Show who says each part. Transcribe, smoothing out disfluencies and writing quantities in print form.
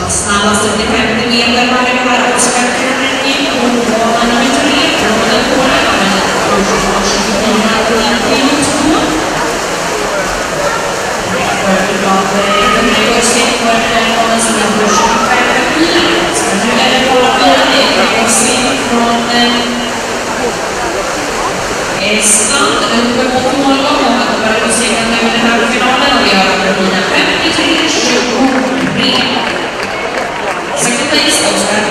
Speaker 1: snabbast under 50 meter varje här och ska kunna ge på nummer 3 från Polen men först 24 Estland uppe mot målgång och att börja gå segern nu i den här finalen och vi har Carolina 53-23. Second place, Oskar